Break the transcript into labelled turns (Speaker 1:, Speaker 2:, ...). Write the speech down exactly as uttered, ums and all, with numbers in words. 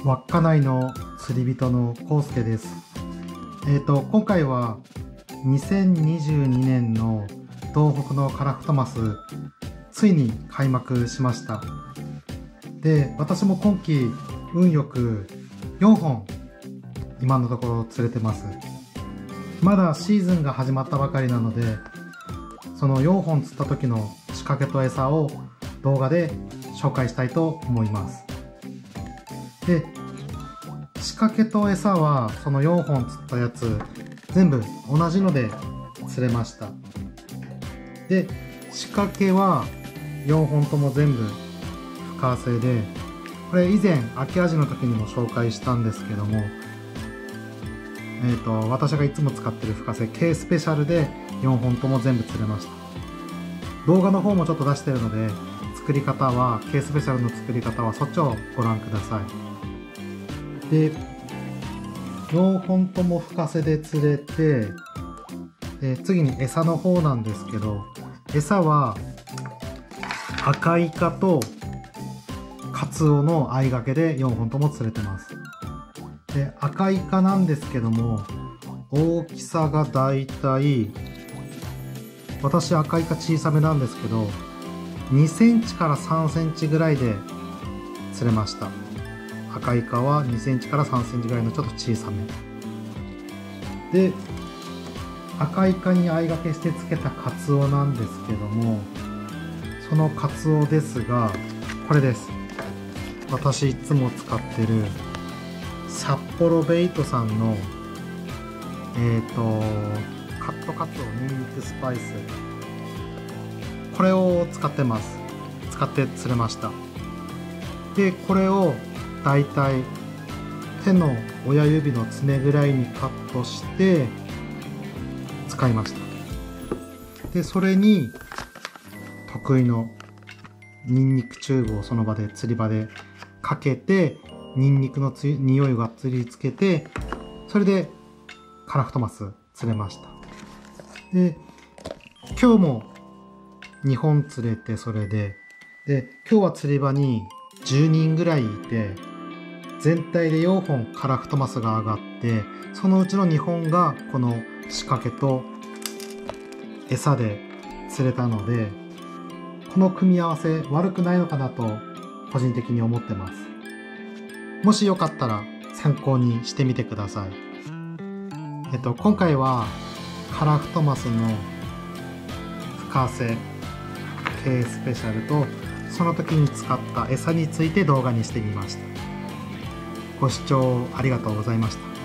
Speaker 1: 稚内の釣り人のコウスケです。えーと、今回はにせんにじゅうにねんの東北のカラフトマス、ついに開幕しました。で、私も今季運よくよんほん今のところ釣れてます。まだシーズンが始まったばかりなので、そのよんほん釣った時の仕掛けと餌を動画で紹介したいと思います。で、仕掛けと餌はそのよんほん釣ったやつ全部同じので釣れました。で、仕掛けはよんほんとも全部深瀬で、これ以前秋アジの時にも紹介したんですけども、えーと私がいつも使ってる深瀬 K スペシャルでよんほんとも全部釣れました。動画の方もちょっと出してるので、作り方は K スペシャルの作り方はそっちをご覧ください。で、よんほんとも深瀬で釣れて、で次に餌の方なんですけど、餌は赤イカとカツオの相掛けでよんほんとも釣れてます。で、赤イカなんですけども、大きさがだいたい、私赤イカ小さめなんですけど、にセンチからさんセンチぐらいで釣れました。赤イカはにセンチからさんセンチぐらいのちょっと小さめで、赤イカに相掛けしてつけたカツオなんですけども、そのカツオですが、これです。私いつも使ってる札幌ベイトさんのえっとカットカツオニンニクスパイス、これを使ってます。使って釣れました。で、これをだいたい手の親指の爪ぐらいにカットして使いました。で、それに得意のニンニクチューブをその場で釣り場でかけて、ニンニクのつ匂いが釣りつけて、それでカラフトマス釣れました。で、今日もにほん釣れて、それでで今日は釣り場にじゅうにんぐらいいて、全体でよんほんカラフトマスが上がって、そのうちのにほんがこの仕掛けと餌で釣れたので、この組み合わせ悪くないのかなと個人的に思ってます。もしよかったら参考にしてみてください。えっと今回はカラフトマスの深瀬 K スペシャルと、その時に使った餌について動画にしてみました。ご視聴ありがとうございました。